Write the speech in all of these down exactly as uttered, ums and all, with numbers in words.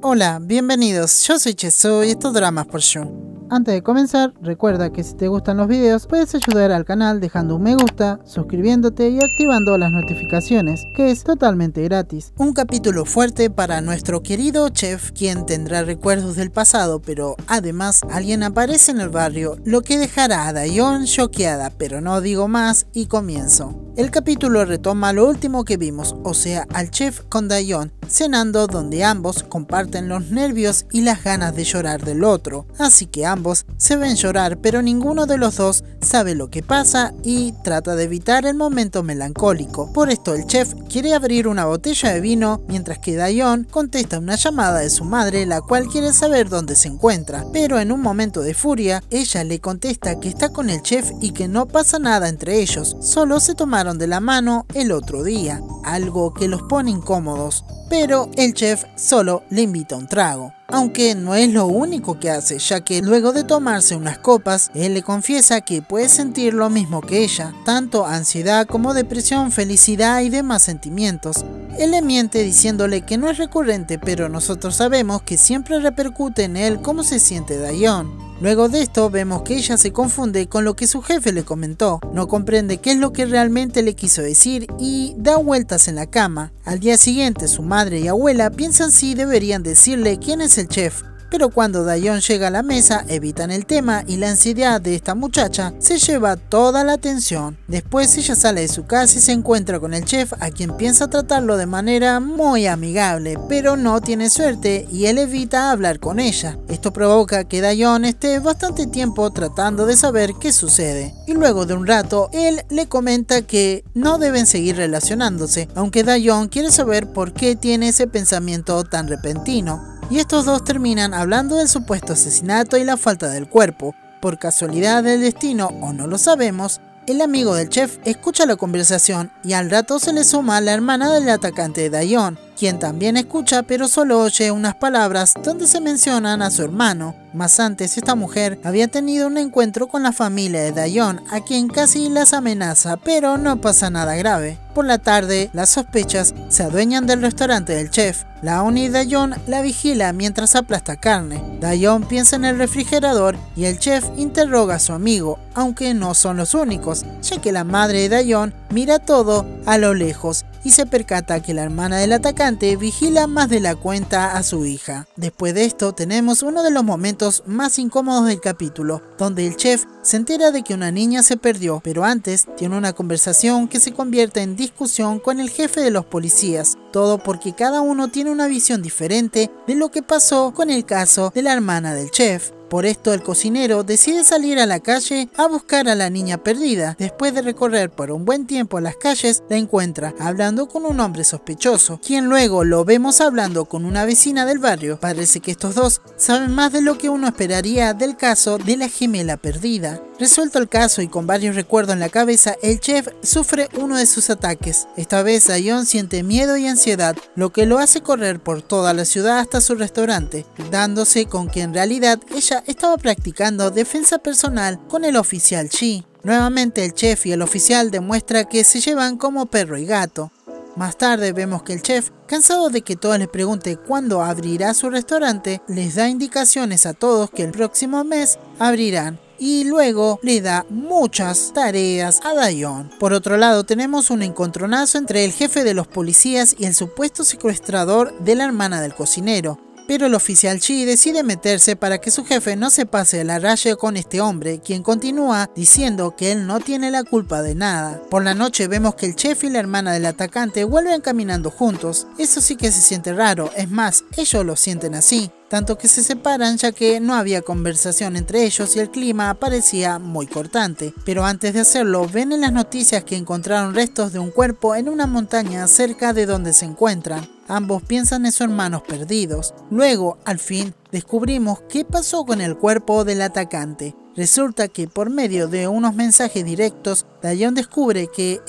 Hola, bienvenidos, yo soy Cheso y estos dramas por Shun. Antes de comenzar, recuerda que si te gustan los videos puedes ayudar al canal dejando un me gusta, suscribiéndote y activando las notificaciones, que es totalmente gratis. Un capítulo fuerte para nuestro querido chef, quien tendrá recuerdos del pasado, pero además alguien aparece en el barrio, lo que dejará a Dayeon choqueada, pero no digo más y comienzo. El capítulo retoma lo último que vimos, o sea, al chef con Dayeon cenando, donde ambos comparten los nervios y las ganas de llorar del otro, así que ambos se ven llorar, pero ninguno de los dos sabe lo que pasa y trata de evitar el momento melancólico. Por esto el chef quiere abrir una botella de vino, mientras que Dayeon contesta una llamada de su madre, la cual quiere saber dónde se encuentra, pero en un momento de furia, ella le contesta que está con el chef y que no pasa nada entre ellos, solo se tomaron de la mano el otro día, algo que los pone incómodos. Pero el chef solo le invita a un trago, aunque no es lo único que hace, ya que luego de tomarse unas copas, él le confiesa que puede sentir lo mismo que ella, tanto ansiedad como depresión, felicidad y demás sentimientos. Él le miente diciéndole que no es recurrente, pero nosotros sabemos que siempre repercute en él cómo se siente Dayeon. Luego de esto vemos que ella se confunde con lo que su jefe le comentó, no comprende qué es lo que realmente le quiso decir y da vueltas en la cama. Al día siguiente su madre y abuela piensan si deberían decirle quién es el chef, pero cuando Dayeon llega a la mesa evitan el tema y la ansiedad de esta muchacha se lleva toda la atención. Después ella sale de su casa y se encuentra con el chef, a quien piensa tratarlo de manera muy amigable, pero no tiene suerte y él evita hablar con ella. Esto provoca que Dayeon esté bastante tiempo tratando de saber qué sucede, y luego de un rato él le comenta que no deben seguir relacionándose, aunque Dayeon quiere saber por qué tiene ese pensamiento tan repentino. Y estos dos terminan hablando del supuesto asesinato y la falta del cuerpo. Por casualidad del destino, o no lo sabemos, el amigo del chef escucha la conversación y al rato se le suma la hermana del atacante de Dayeon, quien también escucha pero solo oye unas palabras donde se mencionan a su hermano. Más antes esta mujer había tenido un encuentro con la familia de Dayeon, a quien casi las amenaza, pero no pasa nada grave. Por la tarde, las sospechas se adueñan del restaurante del chef. Laon y Dayeon la vigila mientras aplasta carne. Dayeon piensa en el refrigerador y el chef interroga a su amigo, aunque no son los únicos, ya que la madre de Dayeon mira todo a lo lejos y se percata que la hermana del atacante vigila más de la cuenta a su hija. Después de esto tenemos uno de los momentos más incómodos del capítulo, donde el chef se entera de que una niña se perdió, pero antes tiene una conversación que se convierte en discusión con el jefe de los policías, todo porque cada uno tiene una visión diferente de lo que pasó con el caso de la hermana del chef. Por esto el cocinero decide salir a la calle a buscar a la niña perdida. Después de recorrer por un buen tiempo las calles, la encuentra hablando con un hombre sospechoso, quien luego lo vemos hablando con una vecina del barrio. Parece que estos dos saben más de lo que uno esperaría del caso de la gemela perdida. Resuelto el caso y con varios recuerdos en la cabeza, el chef sufre uno de sus ataques. Esta vez Dayeon siente miedo y ansiedad, lo que lo hace correr por toda la ciudad hasta su restaurante, dándose con que en realidad ella estaba practicando defensa personal con el oficial Chi. Nuevamente el chef y el oficial demuestran que se llevan como perro y gato. Más tarde vemos que el chef, cansado de que todos les pregunte cuándo abrirá su restaurante, les da indicaciones a todos que el próximo mes abrirán. Y luego le da muchas tareas a Dayeon. Por otro lado tenemos un encontronazo entre el jefe de los policías y el supuesto secuestrador de la hermana del cocinero. Pero el oficial Chi decide meterse para que su jefe no se pase de la raya con este hombre, quien continúa diciendo que él no tiene la culpa de nada. Por la noche vemos que el chef y la hermana del atacante vuelven caminando juntos. Eso sí que se siente raro, es más, ellos lo sienten así. Tanto que se separan ya que no había conversación entre ellos y el clima parecía muy cortante. Pero antes de hacerlo, ven en las noticias que encontraron restos de un cuerpo en una montaña cerca de donde se encuentran. Ambos piensan en sus hermanos perdidos. Luego, al fin, descubrimos qué pasó con el cuerpo del atacante. Resulta que por medio de unos mensajes directos, Dayeon descubre que él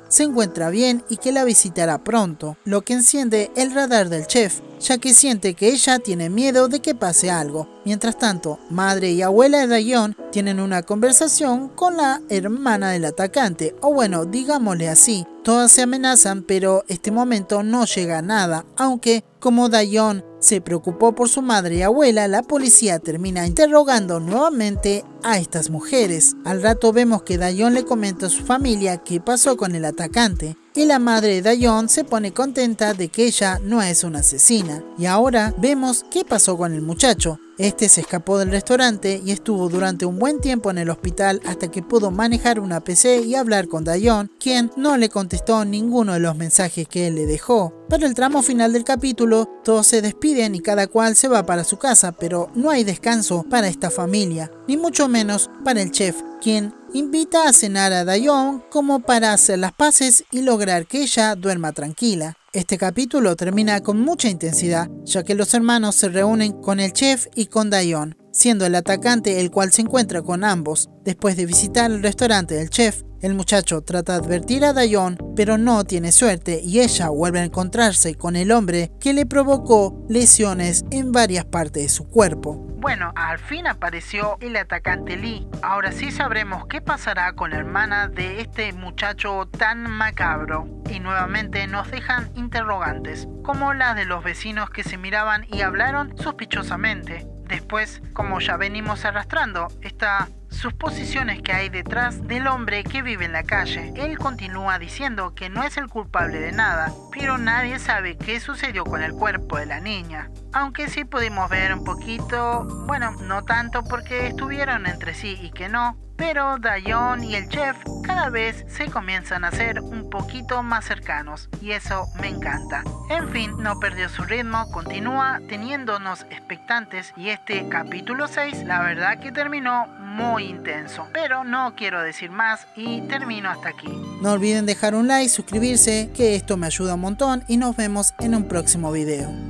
se encuentra bien y que la visitará pronto, lo que enciende el radar del chef, ya que siente que ella tiene miedo de que pase algo. Mientras tanto, madre y abuela de Dayon tienen una conversación con la hermana del atacante, o bueno, digámosle así. Todas se amenazan, pero este momento no llega a nada, aunque como Dayon se preocupó por su madre y abuela, la policía termina interrogando nuevamente a estas mujeres. Al rato vemos que Dayon le comenta a su familia qué pasó con el atacante, y la madre de Dayon se pone contenta de que ella no es una asesina. Y ahora vemos qué pasó con el muchacho. Este se escapó del restaurante y estuvo durante un buen tiempo en el hospital hasta que pudo manejar una P C y hablar con Dayon, quien no le contestó ninguno de los mensajes que él le dejó. Para el tramo final del capítulo, todos se despiden y cada cual se va para su casa, pero no hay descanso para esta familia, ni mucho menos para el chef, quien invita a cenar a Dayon como para hacer las paces y lograr que ella duerma tranquila. Este capítulo termina con mucha intensidad, ya que los hermanos se reúnen con el chef y con Dayon, siendo el atacante el cual se encuentra con ambos. Después de visitar el restaurante del chef, el muchacho trata de advertir a Dayon, pero no tiene suerte y ella vuelve a encontrarse con el hombre que le provocó lesiones en varias partes de su cuerpo. Bueno, al fin apareció el atacante Lee. Ahora sí sabremos qué pasará con la hermana de este muchacho tan macabro. Y nuevamente nos dejan interrogantes, como las de los vecinos que se miraban y hablaron sospechosamente. Después, como ya venimos arrastrando, estas suposiciones que hay detrás del hombre que vive en la calle. Él continúa diciendo que no es el culpable de nada, pero nadie sabe qué sucedió con el cuerpo de la niña. Aunque sí pudimos ver un poquito, bueno, no tanto porque estuvieron entre sí y que no, pero Dayon y el chef cada vez se comienzan a ser un poquito más cercanos y eso me encanta. En fin, no perdió su ritmo, continúa teniéndonos expectantes y este capítulo seis la verdad que terminó muy intenso, pero no quiero decir más y termino hasta aquí. No olviden dejar un like, suscribirse, que esto me ayuda un montón y nos vemos en un próximo video.